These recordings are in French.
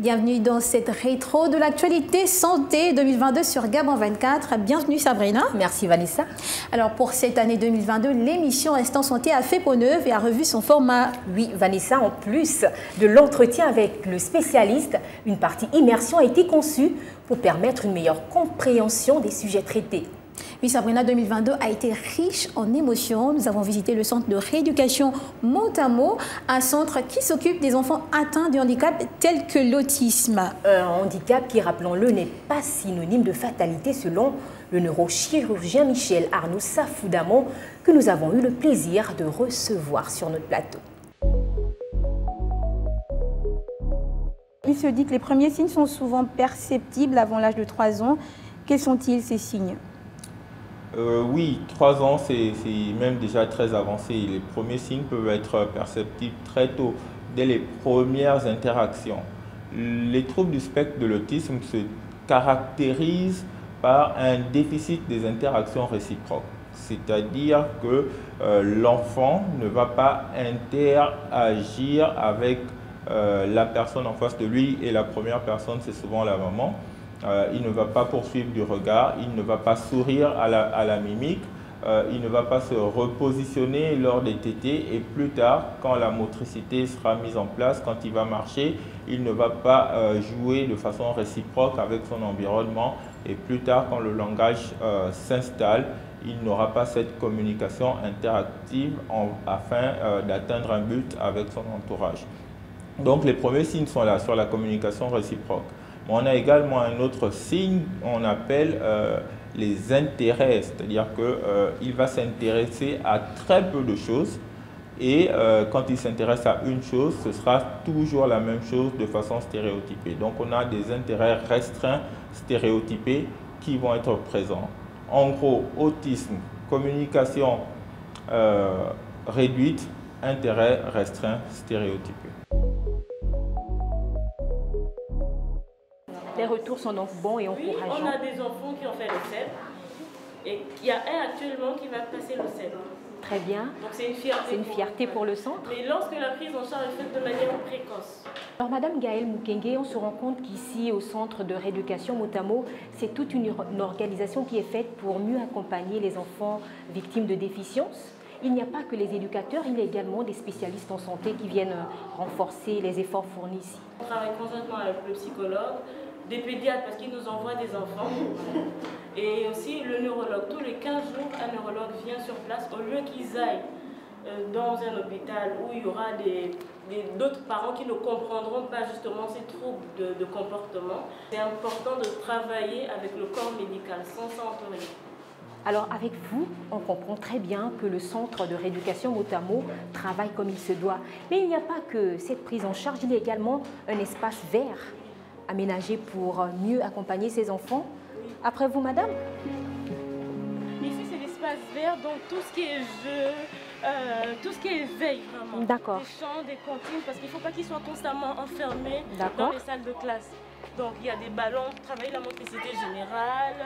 Bienvenue dans cette rétro de l'actualité santé 2022 sur Gabon 24. Bienvenue Sabrina. Merci Vanessa. Alors pour cette année 2022, l'émission Instant Santé a fait peau neuve et a revu son format. Oui Vanessa, en plus de l'entretien avec le spécialiste, une partie immersion a été conçue pour permettre une meilleure compréhension des sujets traités. Oui, Sabrina, 2022 a été riche en émotions. Nous avons visité le centre de rééducation Motamo, un centre qui s'occupe des enfants atteints de handicap tels que l'autisme. Un handicap qui, rappelons-le, n'est pas synonyme de fatalité selon le neurochirurgien Michel Arnaud Safoudamon, que nous avons eu le plaisir de recevoir sur notre plateau. Il se dit que les premiers signes sont souvent perceptibles avant l'âge de 3 ans. Quels sont-ils ces signes ? Oui, 3 ans, c'est même déjà très avancé. Les premiers signes peuvent être perceptibles très tôt, dès les premières interactions. Les troubles du spectre de l'autisme se caractérisent par un déficit des interactions réciproques. C'est-à-dire que l'enfant ne va pas interagir avec la personne en face de lui, et la première personne, c'est souvent la maman. Il ne va pas poursuivre du regard, il ne va pas sourire à la mimique, il ne va pas se repositionner lors des tétés, et plus tard, quand la motricité sera mise en place, quand il va marcher, il ne va pas jouer de façon réciproque avec son environnement, et plus tard, quand le langage s'installe, il n'aura pas cette communication interactive afin d'atteindre un but avec son entourage. Donc les premiers signes sont là, sur la communication réciproque. On a également un autre signe, on appelle les intérêts, c'est-à-dire qu'il va s'intéresser à très peu de choses, et quand il s'intéresse à une chose, ce sera toujours la même chose de façon stéréotypée. Donc on a des intérêts restreints, stéréotypés, qui vont être présents. En gros, autisme, communication réduite, intérêt restreint, stéréotypé. Les retours sont donc bons et encourageants. Oui, on a des enfants qui ont fait le CEP et il y a un actuellement qui va passer le CEP. Très bien. Donc c'est une fierté. C'est une fierté pour le centre. Mais lorsque la prise en charge est faite de manière précoce. Alors Madame Gaëlle Mukenge, on se rend compte qu'ici au centre de rééducation Motamo, c'est toute une organisation qui est faite pour mieux accompagner les enfants victimes de déficience. Il n'y a pas que les éducateurs, il y a également des spécialistes en santé qui viennent renforcer les efforts fournis ici. On travaille conjointement avec le psychologue, des pédiatres parce qu'ils nous envoient des enfants, et aussi le neurologue. Tous les 15 jours, un neurologue vient sur place au lieu qu'ils aillent dans un hôpital où il y aura d'autres parents qui ne comprendront pas justement ces troubles de comportement. C'est important de travailler avec le corps médical sans s'entourner. Alors avec vous, on comprend très bien que le centre de rééducation Motamo travaille comme il se doit. Mais il n'y a pas que cette prise en charge, il y a également un espace vert aménagé pour mieux accompagner ces enfants. Après vous, madame? Ici, c'est l'espace vert, donc tout ce qui est jeu, tout ce qui est veille vraiment. D'accord. Des champs, des cantines, parce qu'il ne faut pas qu'ils soient constamment enfermés dans les salles de classe. Donc il y a des ballons, travailler la motricité générale,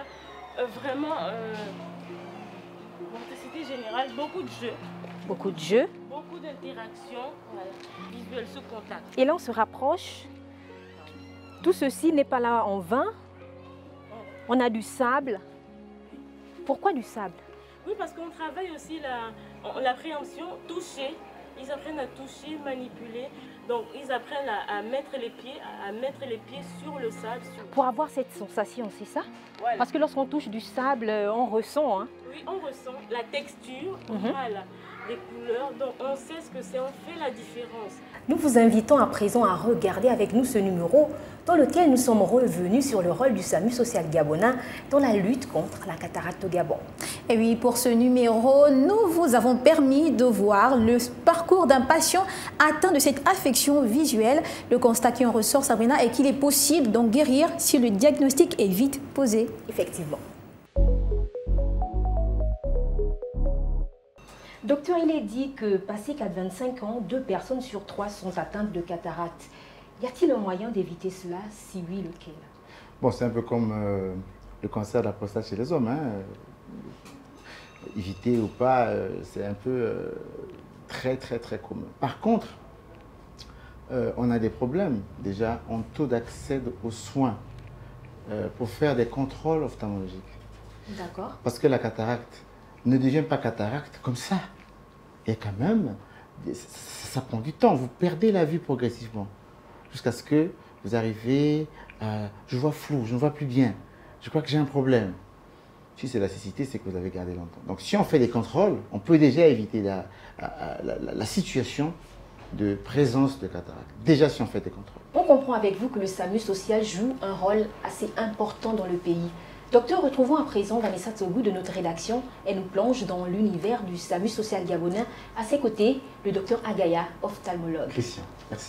motricité générale, beaucoup de jeux. Beaucoup de jeux. Beaucoup d'interactions, voilà, visuelles sous contact. Et là, on se rapproche. Tout ceci n'est pas là en vain. On a du sable. Pourquoi du sable? Oui, parce qu'on travaille aussi la préhension, toucher. Ils apprennent à toucher, manipuler. Donc, ils apprennent à mettre les pieds sur le sable. Pour avoir cette sensation, c'est ça? Voilà. Parce que lorsqu'on touche du sable, on ressent. Hein? Oui, on ressent la texture, voilà, les couleurs. Donc, on sait ce que c'est, on fait la différence. Nous vous invitons à présent à regarder avec nous ce numéro dans lequel nous sommes revenus sur le rôle du SAMU social gabonais dans la lutte contre la cataracte au Gabon. Et oui, pour ce numéro, nous vous avons permis de voir le parcours d'un patient atteint de cette affection visuelle. Le constat qui en ressort, Sabrina, est qu'il est possible d'en guérir si le diagnostic est vite posé. Effectivement. Docteur, il est dit que passé 4-25 ans, 2 personnes sur 3 sont atteintes de cataracte. Y a-t-il un moyen d'éviter cela? Si oui, lequel? Bon, c'est un peu comme le cancer de la prostate chez les hommes. Hein. Éviter ou pas, c'est un peu très commun. Par contre, on a des problèmes déjà en taux d'accès aux soins pour faire des contrôles ophtalmologiques. D'accord. Parce que la cataracte ne devient pas cataracte comme ça. Et quand même, ça prend du temps. Vous perdez la vue progressivement jusqu'à ce que vous arrivez à... Je vois flou, je ne vois plus bien. Je crois que j'ai un problème. Si c'est la cécité, c'est que vous avez gardé longtemps. Donc si on fait des contrôles, on peut déjà éviter la situation de présence de cataracte. Déjà si on fait des contrôles. On comprend avec vous que le SAMU social joue un rôle assez important dans le pays. Docteur, retrouvons à présent Vanessa Tsogou de notre rédaction. Elle nous plonge dans l'univers du SAMU social gabonais. À ses côtés, le docteur Agaya, ophtalmologue. Christian, merci.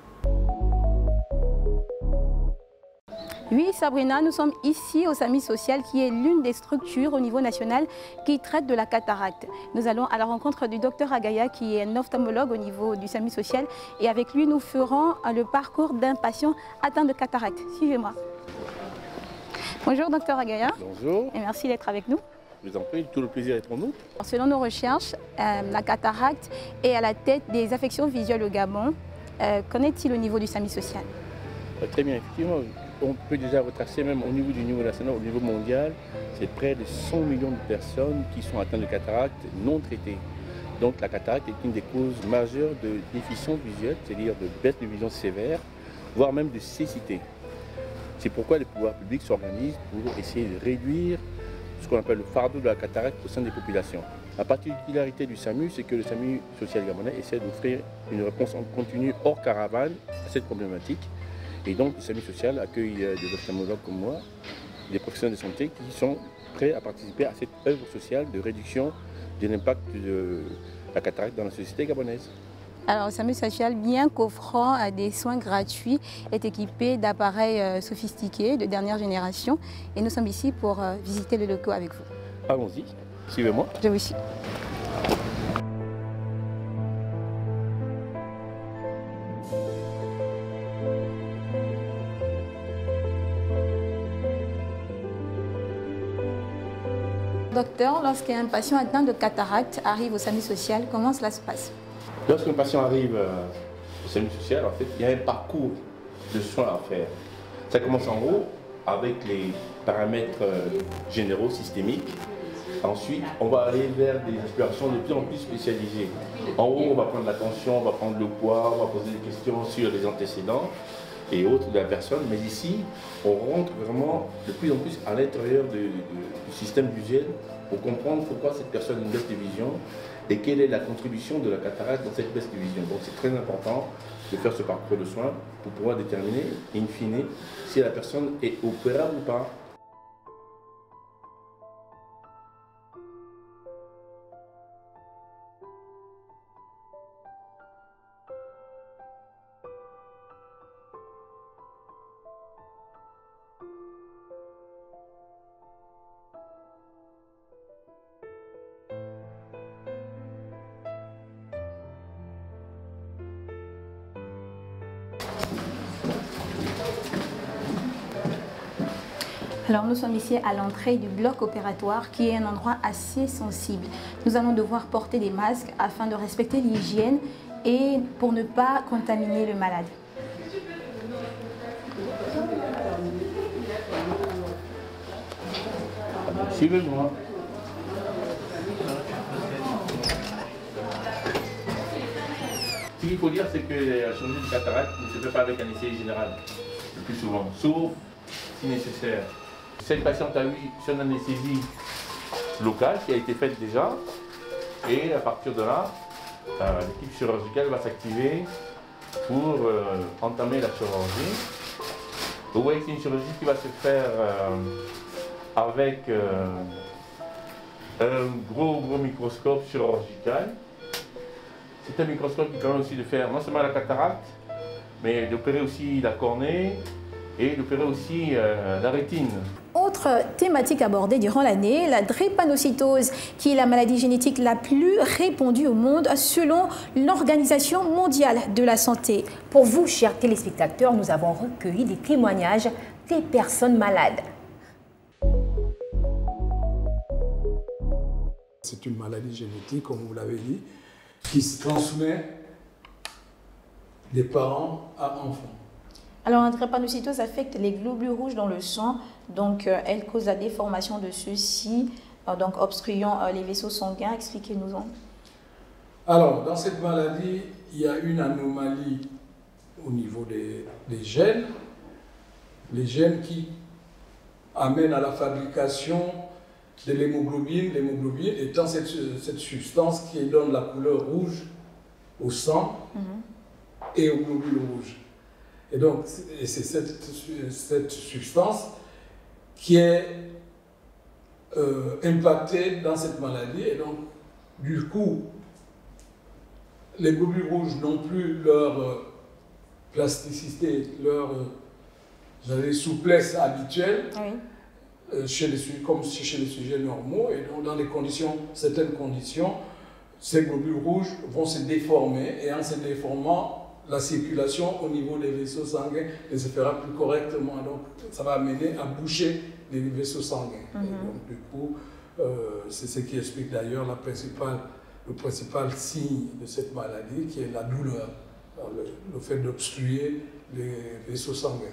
Oui, Sabrina, nous sommes ici au SAMU social qui est l'une des structures au niveau national qui traite de la cataracte. Nous allons à la rencontre du docteur Agaya qui est un ophtalmologue au niveau du SAMU social et avec lui nous ferons le parcours d'un patient atteint de cataracte. Suivez-moi. Bonjour docteur Agaya. Bonjour. Et merci d'être avec nous. Je vous en prie, tout le plaisir est pour nous. Selon nos recherches, la cataracte est à la tête des affections visuelles au Gabon. Qu'en est-il au niveau du SAMU social? Très bien, effectivement. On peut déjà retracer même au niveau national, au niveau mondial, c'est près de 100 millions de personnes qui sont atteintes de cataracte non traitées. Donc la cataracte est une des causes majeures de déficience visuelle, c'est-à-dire de baisse de vision sévère, voire même de cécité. C'est pourquoi les pouvoirs publics s'organisent pour essayer de réduire ce qu'on appelle le fardeau de la cataracte au sein des populations. La particularité du SAMU, c'est que le SAMU social gabonais essaie d'offrir une réponse en continu hors caravane à cette problématique. Et donc le SAMU social accueille des ophtalmologues comme moi, des professionnels de santé qui sont prêts à participer à cette œuvre sociale de réduction de l'impact de la cataracte dans la société gabonaise. Alors, le SAMU social, bien qu'offrant des soins gratuits, est équipé d'appareils sophistiqués de dernière génération. Et nous sommes ici pour visiter le locaux avec vous. Allons-y, suivez-moi. Je vous suis. Docteur, lorsqu'un patient atteint de cataracte arrive au SAMU social, comment cela se passe? Lorsqu'un patient arrive au SAMU social, en fait, il y a un parcours de soins à faire. Ça commence en haut avec les paramètres généraux systémiques. Ensuite, on va aller vers des explorations de plus en plus spécialisées. En haut, on va prendre la tension, on va prendre le poids, on va poser des questions sur les antécédents et autres de la personne. Mais ici, on rentre vraiment de plus en plus à l'intérieur du système visuel pour comprendre pourquoi cette personne a une baisse de vision et quelle est la contribution de la cataracte dans cette baisse de vision. Donc c'est très important de faire ce parcours de soins pour pouvoir déterminer, in fine, si la personne est opérable ou pas. Alors nous sommes ici à l'entrée du bloc opératoire qui est un endroit assez sensible. Nous allons devoir porter des masques afin de respecter l'hygiène et pour ne pas contaminer le malade. Suivez-moi. Ce qu'il faut dire, c'est que la chirurgie de cataracte ne se fait pas avec anesthésie générale, le plus souvent, sauf si nécessaire. Cette patiente a eu son anesthésie locale qui a été faite déjà, et à partir de là, l'équipe chirurgicale va s'activer pour entamer la chirurgie. Vous voyez que c'est une chirurgie qui va se faire avec un gros microscope chirurgical. C'est un microscope qui permet aussi de faire non seulement la cataracte, mais d'opérer aussi la cornée et d'opérer aussi la rétine. Autre thématique abordée durant l'année, la drépanocytose, qui est la maladie génétique la plus répandue au monde selon l'Organisation mondiale de la santé. Pour vous, chers téléspectateurs, nous avons recueilli des témoignages des personnes malades. C'est une maladie génétique, comme vous l'avez dit, qui se transmet des parents à enfants. Alors, la drépanocytose affecte les globules rouges dans le sang, donc elle cause la déformation de ceux-ci, donc obstruant les vaisseaux sanguins. Expliquez-nous-en. Alors, dans cette maladie, il y a une anomalie au niveau des gènes, les gènes qui amènent à la fabrication de l'hémoglobine, l'hémoglobine étant cette substance qui donne la couleur rouge au sang et aux globules rouges. Et donc, c'est cette substance qui est impactée dans cette maladie. Et donc, du coup, les globules rouges n'ont plus leur plasticité, leur souplesse habituelle, comme chez les sujets normaux. Et donc, dans certaines conditions, ces globules rouges vont se déformer. Et en se déformant, la circulation au niveau des vaisseaux sanguins ne se fera plus correctement. Donc, ça va amener à boucher les vaisseaux sanguins. Et donc, du coup, c'est ce qui explique d'ailleurs le principal signe de cette maladie, qui est la douleur, le fait d'obstruer les vaisseaux sanguins.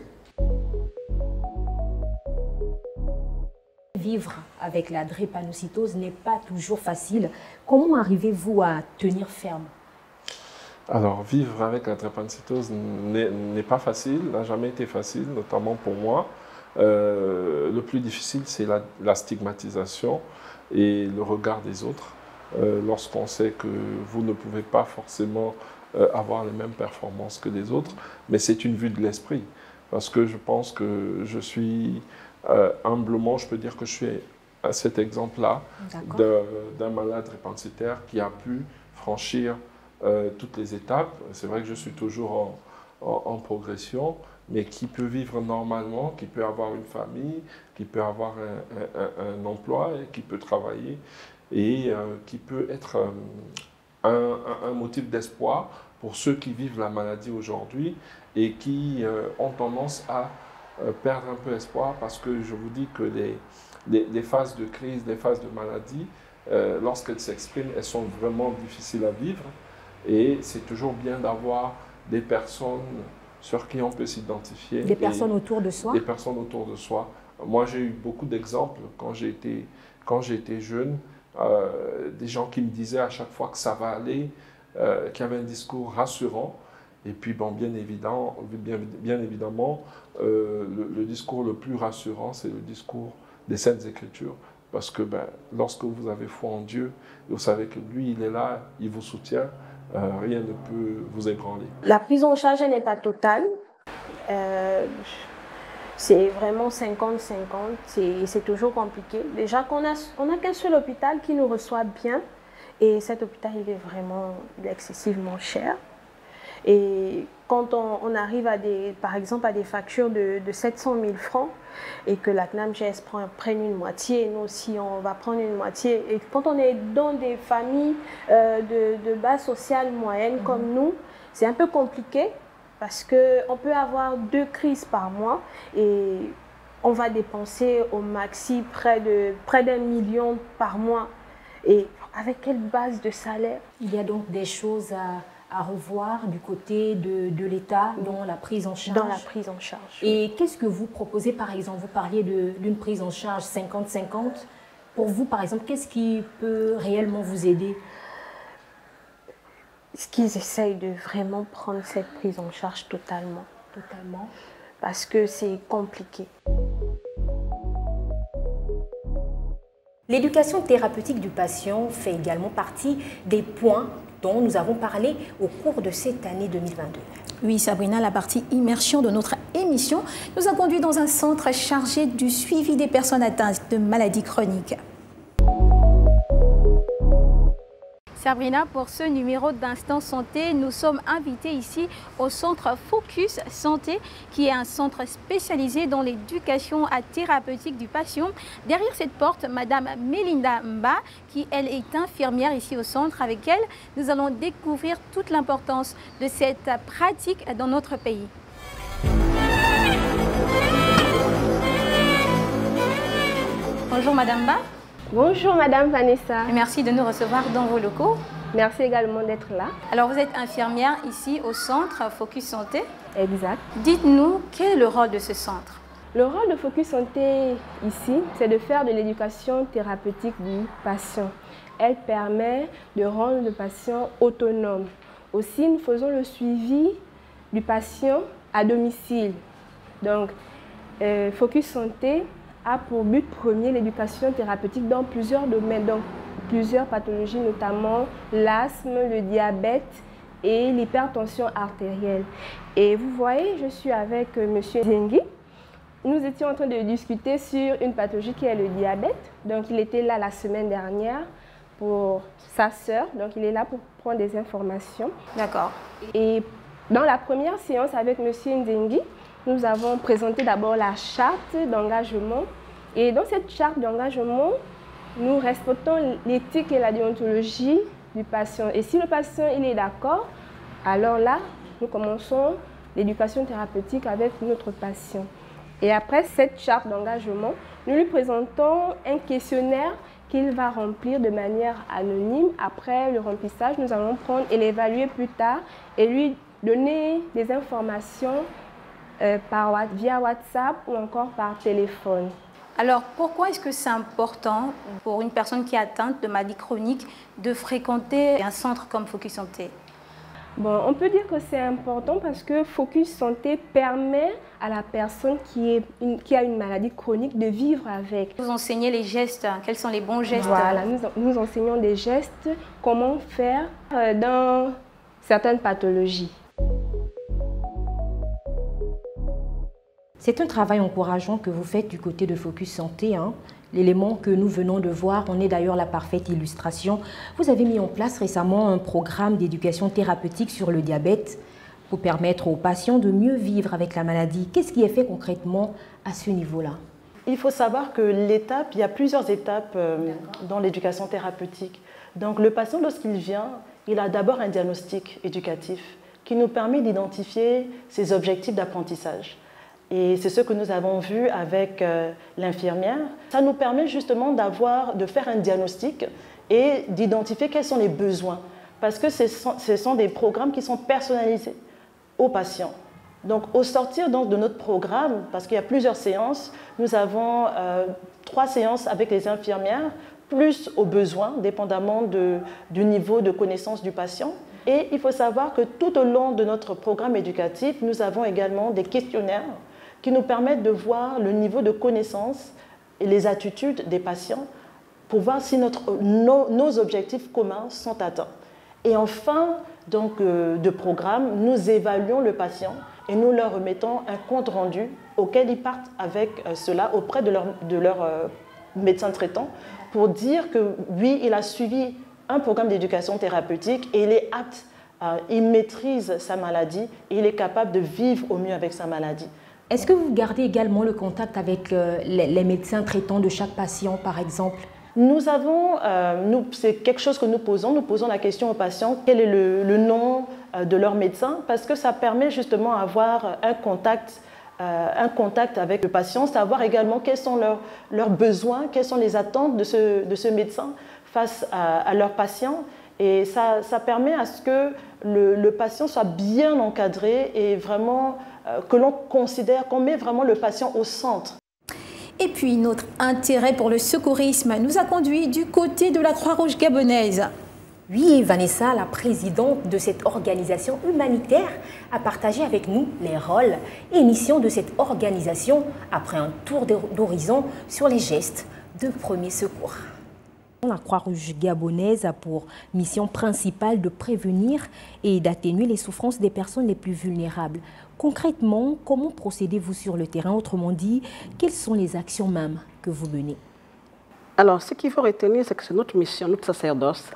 Vivre avec la drépanocytose n'est pas toujours facile. Comment arrivez-vous à tenir ferme? Alors, vivre avec la drépanocytose n'est pas facile, n'a jamais été facile, notamment pour moi. Le plus difficile, c'est la stigmatisation et le regard des autres. Lorsqu'on sait que vous ne pouvez pas forcément avoir les mêmes performances que les autres, mais c'est une vue de l'esprit. Parce que je pense que je suis, humblement, je peux dire que je suis à cet exemple-là d'un malade drépanocytaire qui a pu franchir toutes les étapes. C'est vrai que je suis toujours en progression, mais qui peut vivre normalement, qui peut avoir une famille, qui peut avoir un emploi, et qui peut travailler et qui peut être un motif d'espoir pour ceux qui vivent la maladie aujourd'hui et qui ont tendance à perdre un peu espoir, parce que je vous dis que les phases de crise, les phases de maladie, lorsqu'elles s'expriment, elles sont vraiment difficiles à vivre. Et c'est toujours bien d'avoir des personnes sur qui on peut s'identifier. Des personnes autour de soi? Des personnes autour de soi. Moi, j'ai eu beaucoup d'exemples quand j'ai été jeune, des gens qui me disaient à chaque fois que ça va aller, qui avaient un discours rassurant. Et puis, bon, bien évidemment, le discours le plus rassurant, c'est le discours des Saintes Écritures. Parce que lorsque vous avez foi en Dieu, vous savez que lui, il est là, il vous soutient. Rien ne peut vous ébranler. La prise en charge n'est pas totale. C'est vraiment 50-50. C'est toujours compliqué. Déjà qu'on n'a qu'un seul hôpital qui nous reçoit bien. Et cet hôpital, il est excessivement cher. Et quand on arrive par exemple à des factures de 700 000 francs et que la CNAMGS prenne une moitié, nous aussi on va prendre une moitié. Et quand on est dans des familles de base sociale moyenne comme nous, c'est un peu compliqué parce qu'on peut avoir 2 crises par mois et on va dépenser au maxi près d'1 million par mois. Et avec quelle base de salaire? Il y a donc des choses à revoir du côté de l'État dans la prise en charge. Dans la prise en charge. Et qu'est-ce que vous proposez, par exemple? Vous parliez d'une prise en charge 50-50. Pour vous, par exemple, qu'est-ce qui peut réellement vous aider? Est-ce qu'ils essayent de vraiment prendre cette prise en charge totalement? Totalement. Parce que c'est compliqué. L'éducation thérapeutique du patient fait également partie des points dont nous avons parlé au cours de cette année 2022. Oui, Sabrina, la partie immersion de notre émission nous a conduit dans un centre chargé du suivi des personnes atteintes de maladies chroniques. Sabrina, pour ce numéro d'Instant Santé, nous sommes invités ici au centre Focus Santé, qui est un centre spécialisé dans l'éducation thérapeutique du patient. Derrière cette porte, Madame Melinda Mba, qui elle est infirmière ici au centre. Avec elle, nous allons découvrir toute l'importance de cette pratique dans notre pays. Bonjour Madame Mba. Bonjour Madame Vanessa. Merci de nous recevoir dans vos locaux. Merci également d'être là. Alors, vous êtes infirmière ici au centre Focus Santé. Exact. Dites-nous, quel est le rôle de ce centre? Le rôle de Focus Santé ici, c'est de faire de l'éducation thérapeutique du patient. Elle permet de rendre le patient autonome. Aussi, nous faisons le suivi du patient à domicile. Donc, Focus Santé a pour but premier l'éducation thérapeutique dans plusieurs domaines, donc plusieurs pathologies, notamment l'asthme, le diabète et l'hypertension artérielle. Et vous voyez, je suis avec M. Zengi. Nous étions en train de discuter sur une pathologie qui est le diabète. Donc, il était là la semaine dernière pour sa sœur. Donc, il est là pour prendre des informations. D'accord. Et dans la première séance avec M. Nzengi, nous avons présenté d'abord la charte d'engagement. Et dans cette charte d'engagement, nous respectons l'éthique et la déontologie du patient. Et si le patient il est d'accord, alors là, nous commençons l'éducation thérapeutique avec notre patient. Et après cette charte d'engagement, nous lui présentons un questionnaire qu'il va remplir de manière anonyme. Après le remplissage, nous allons prendre et l'évaluer plus tard et lui donner des informations via WhatsApp ou encore par téléphone. Alors, pourquoi est-ce que c'est important pour une personne qui est atteinte de maladie chronique de fréquenter un centre comme Focus Santé? Bon, on peut dire que c'est important parce que Focus Santé permet à la personne qui a une maladie chronique de vivre avec. Vous enseignez les gestes, quels sont les bons gestes? Voilà, nous enseignons des gestes, comment faire dans certaines pathologies. C'est un travail encourageant que vous faites du côté de Focus Santé. L'élément que nous venons de voir, on est d'ailleurs la parfaite illustration. Vous avez mis en place récemment un programme d'éducation thérapeutique sur le diabète pour permettre aux patients de mieux vivre avec la maladie. Qu'est-ce qui est fait concrètement à ce niveau-là? Il faut savoir que il y a plusieurs étapes dans l'éducation thérapeutique. Donc le patient, lorsqu'il vient, il a d'abord un diagnostic éducatif qui nous permet d'identifier ses objectifs d'apprentissage. Et c'est ce que nous avons vu avec l'infirmière. Ça nous permet justement de faire un diagnostic et d'identifier quels sont les besoins. Parce que ce sont des programmes qui sont personnalisés aux patients. Donc au sortir de notre programme, parce qu'il y a plusieurs séances, nous avons 3 séances avec les infirmières, plus aux besoins, dépendamment du niveau de connaissance du patient. Et il faut savoir que tout au long de notre programme éducatif, nous avons également des questionnaires qui nous permettent de voir le niveau de connaissance et les attitudes des patients pour voir si nos objectifs communs sont atteints. Et en fin de programme, nous évaluons le patient et nous leur remettons un compte rendu auquel ils partent avec cela auprès de leur médecin traitant pour dire que oui, il a suivi un programme d'éducation thérapeutique et il est apte, il maîtrise sa maladie et il est capable de vivre au mieux avec sa maladie. Est-ce que vous gardez également le contact avec les médecins traitants de chaque patient, par exemple? Nous avons, c'est quelque chose que nous posons la question aux patients, quel est le nom de leur médecin, parce que ça permet justement d'avoir un contact avec le patient, savoir également quels sont leurs besoins, quelles sont les attentes de ce médecin face à leurs patients. Et ça permet à ce que le patient soit bien encadré et vraiment que l'on considère, qu'on met vraiment le patient au centre. Et puis, notre intérêt pour le secourisme nous a conduits du côté de la Croix-Rouge gabonaise. Oui, Vanessa, la présidente de cette organisation humanitaire, a partagé avec nous les rôles et missions de cette organisation après un tour d'horizon sur les gestes de premier secours. La Croix-Rouge gabonaise a pour mission principale de prévenir et d'atténuer les souffrances des personnes les plus vulnérables. Concrètement, comment procédez-vous sur le terrain? Autrement dit, quelles sont les actions même que vous menez? Alors, ce qu'il faut retenir, c'est que c'est notre mission, notre sacerdoce,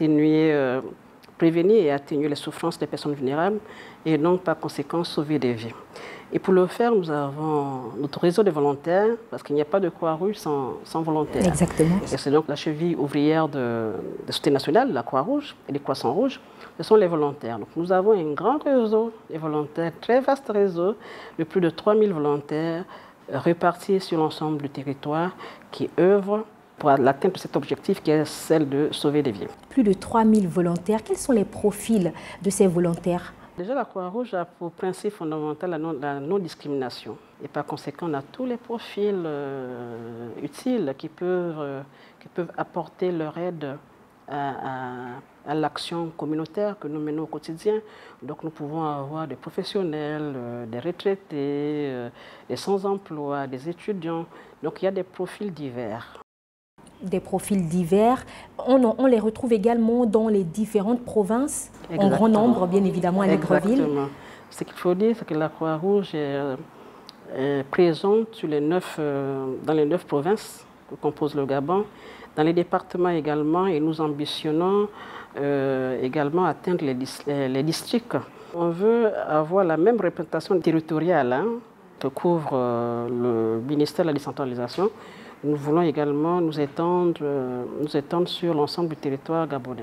prévenir et atténuer les souffrances des personnes vulnérables et donc, par conséquent, sauver des vies. Et pour le faire, nous avons notre réseau de volontaires, parce qu'il n'y a pas de Croix-Rouge sans volontaires. Exactement. Et c'est donc la cheville ouvrière de la Société nationale, la Croix-Rouge et les Croissants rouges, ce sont les volontaires. Donc nous avons un grand réseau de volontaires, très vaste réseau, de plus de 3000 volontaires répartis sur l'ensemble du territoire qui œuvrent pour l'atteinte de cet objectif qui est celle de sauver des vies. Plus de 3000 volontaires. Quels sont les profils de ces volontaires? Déjà, la Croix-Rouge a pour principe fondamental la non-discrimination. Et par conséquent, on a tous les profils utiles qui peuvent apporter leur aide à l'action communautaire que nous menons au quotidien. Donc nous pouvons avoir des professionnels, des retraités, des sans-emploi, des étudiants. Donc il y a des profils divers. Des profils divers. On les retrouve également dans les différentes provinces, en grand nombre, bien évidemment, à Libreville. Exactement. Ce qu'il faut dire, c'est que la Croix-Rouge est présente sur dans les 9 provinces que compose le Gabon, dans les départements également, et nous ambitionnons également atteindre les districts. On veut avoir la même représentation territoriale que couvre le ministère de la décentralisation. Nous voulons également nous étendre sur l'ensemble du territoire gabonais.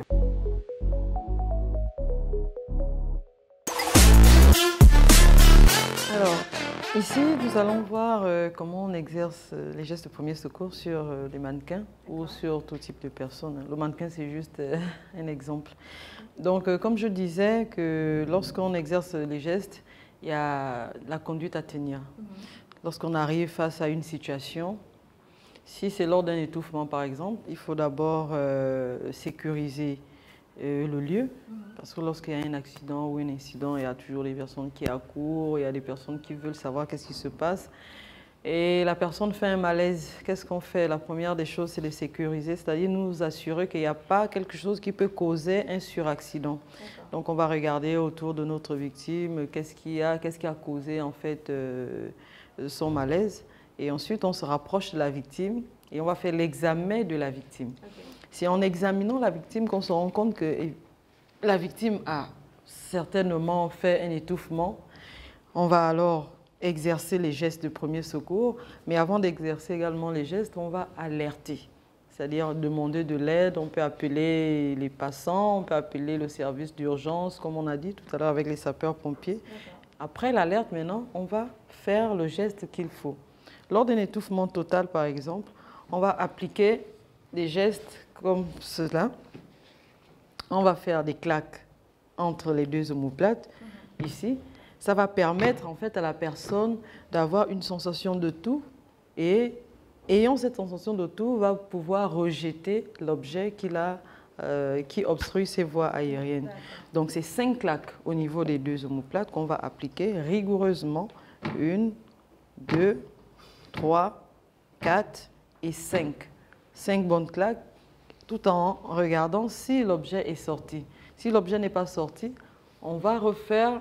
Alors, ici, nous allons voir comment on exerce les gestes de premier secours sur les mannequins ou sur tout type de personnes. Le mannequin, c'est juste un exemple. Donc, comme je disais, que lorsqu'on exerce les gestes, il y a la conduite à tenir. Lorsqu'on arrive face à une situation, si c'est lors d'un étouffement, par exemple, il faut d'abord sécuriser le lieu, parce que lorsqu'il y a un accident ou un incident, il y a toujours des personnes qui accourent, il y a des personnes qui veulent savoir qu'est-ce qui se passe. Et la personne fait un malaise. Qu'est-ce qu'on fait? La première des choses, c'est de sécuriser, c'est-à-dire nous assurer qu'il n'y a pas quelque chose qui peut causer un suraccident. Donc on va regarder autour de notre victime, qu'est-ce qui a causé en fait son malaise. Et ensuite, on se rapproche de la victime et on va faire l'examen de la victime. C'est en examinant la victime qu'on se rend compte que la victime a certainement fait un étouffement. On va alors exercer les gestes de premier secours, mais avant d'exercer également les gestes, on va alerter. C'est-à-dire demander de l'aide, on peut appeler les passants, on peut appeler le service d'urgence, comme on a dit tout à l'heure avec les sapeurs-pompiers. Après l'alerte, maintenant, on va faire le geste qu'il faut. Lors d'un étouffement total, par exemple, on va appliquer des gestes comme cela. On va faire des claques entre les deux omoplates, ici. Ça va permettre en fait à la personne d'avoir une sensation de tout et ayant cette sensation de tout, va pouvoir rejeter l'objet qui obstrue ses voies aériennes. Donc c'est 5 claques au niveau des deux omoplates qu'on va appliquer rigoureusement. 1, 2, 3, 4 et 5. 5 bonnes claques, tout en regardant si l'objet est sorti. Si l'objet n'est pas sorti, on va refaire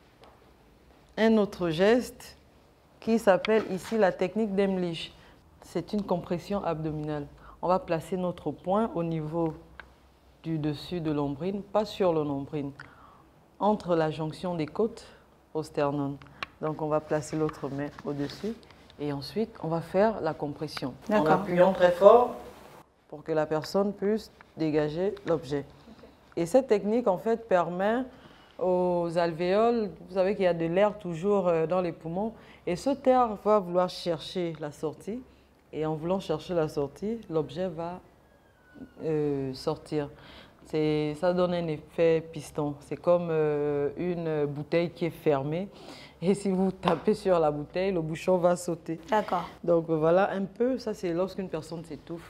un autre geste qui s'appelle ici la technique d'Emlich. C'est une compression abdominale. On va placer notre poing au niveau du dessus de l'ombrine, pas sur le nombril, entre la jonction des côtes au sternum. Donc on va placer l'autre main au-dessus et ensuite on va faire la compression en appuyant très fort pour que la personne puisse dégager l'objet. Et cette technique en fait permet aux alvéoles, vous savez qu'il y a de l'air toujours dans les poumons, et ce air va vouloir chercher la sortie, et en voulant chercher la sortie, l'objet va sortir. Ça donne un effet piston. C'est comme une bouteille qui est fermée, et si vous tapez sur la bouteille, le bouchon va sauter. D'accord. Donc voilà un peu, ça c'est lorsqu'une personne s'étouffe.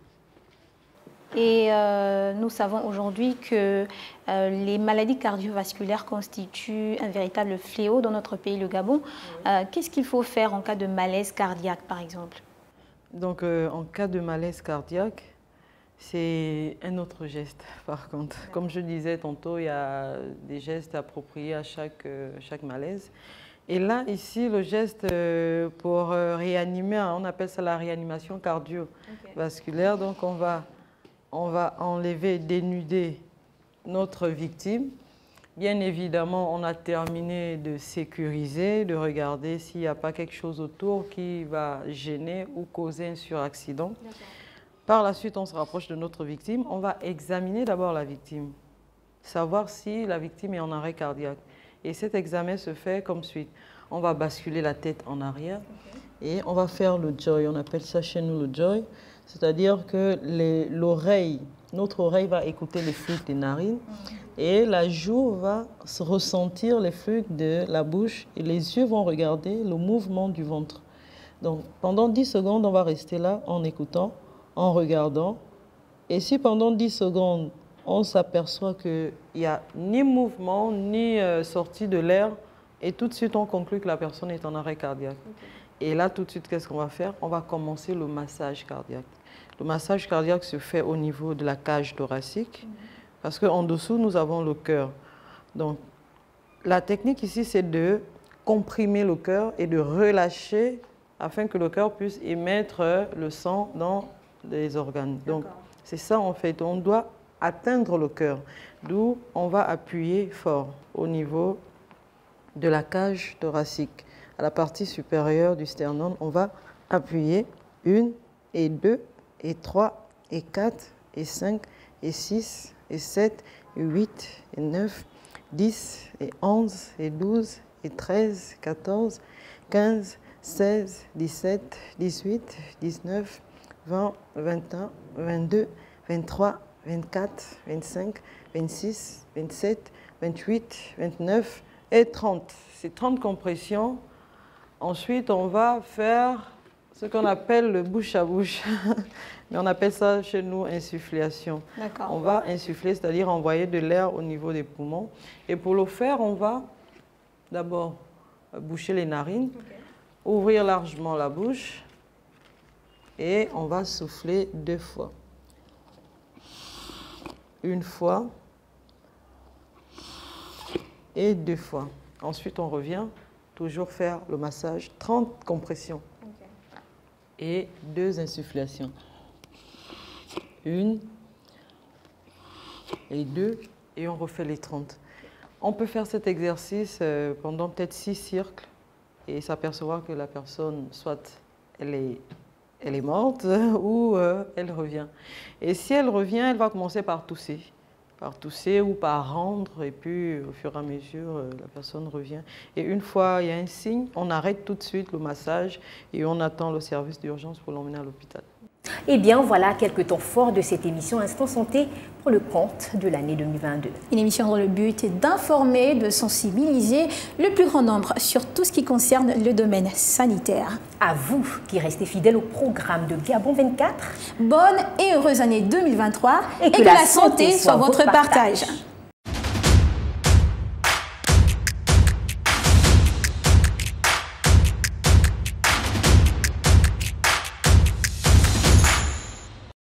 Et nous savons aujourd'hui que les maladies cardiovasculaires constituent un véritable fléau dans notre pays, le Gabon. Qu'est-ce qu'il faut faire en cas de malaise cardiaque, par exemple? Donc, en cas de malaise cardiaque, c'est un autre geste, par contre. Comme je disais tantôt, il y a des gestes appropriés à chaque malaise. Et là, ici, le geste pour réanimer, on appelle ça la réanimation cardiovasculaire. Donc, on va enlever, dénuder notre victime. Bien évidemment, on a terminé de sécuriser, de regarder s'il n'y a pas quelque chose autour qui va gêner ou causer un suraccident. Par la suite, on se rapproche de notre victime. On va examiner d'abord la victime, savoir si la victime est en arrêt cardiaque. Et cet examen se fait comme suit. On va basculer la tête en arrière et on va faire le joy. On appelle ça chez nous le joy. C'est-à-dire que notre oreille va écouter les flux des narines et la joue va ressentir les flux de la bouche et les yeux vont regarder le mouvement du ventre. Donc pendant 10 secondes, on va rester là en écoutant, en regardant. Et si pendant 10 secondes, on s'aperçoit qu'il n'y a ni mouvement, ni sortie de l'air, et tout de suite, on conclut que la personne est en arrêt cardiaque. Et là, tout de suite, qu'est-ce qu'on va faire? On va commencer le massage cardiaque. Le massage cardiaque se fait au niveau de la cage thoracique, parce qu'en dessous, nous avons le cœur. Donc, la technique ici, c'est de comprimer le cœur et de relâcher afin que le cœur puisse émettre le sang dans les organes. Donc, c'est ça, en fait. On doit atteindre le cœur, d'où on va appuyer fort au niveau de la cage thoracique. À la partie supérieure du sternum, on va appuyer 1 et 2 et 3 et 4 et 5 et 6 et 7 et 8 et 9, 10 et 11 et 12 et 13, 14, 15, 16, 17, 18, 19, 20, 21, 22, 23, 24, 25, 26, 27, 28, 29 et 30. C'est 30 compressions. Ensuite, on va faire ce qu'on appelle le bouche à bouche. Mais on appelle ça chez nous insufflation. On va insuffler, c'est-à-dire envoyer de l'air au niveau des poumons. Et pour le faire, on va d'abord boucher les narines, ouvrir largement la bouche et on va souffler 2 fois. Une fois et 2 fois. Ensuite, on revient, toujours faire le massage, 30 compressions et 2 insufflations. 1 et 2 et on refait les 30. On peut faire cet exercice pendant peut-être 6 cercles et s'apercevoir que la personne, soit elle est morte ou elle revient. Et si elle revient, elle va commencer par tousser ou par rendre, et puis au fur et à mesure, la personne revient. Et une fois il y a un signe, on arrête tout de suite le massage et on attend le service d'urgence pour l'emmener à l'hôpital. Eh bien, voilà quelques temps forts de cette émission Instant Santé pour le compte de l'année 2022. Une émission dont le but est d'informer, de sensibiliser le plus grand nombre sur tout ce qui concerne le domaine sanitaire. À vous qui restez fidèles au programme de Gabon 24. Bonne et heureuse année 2023 et que la santé soit votre partage.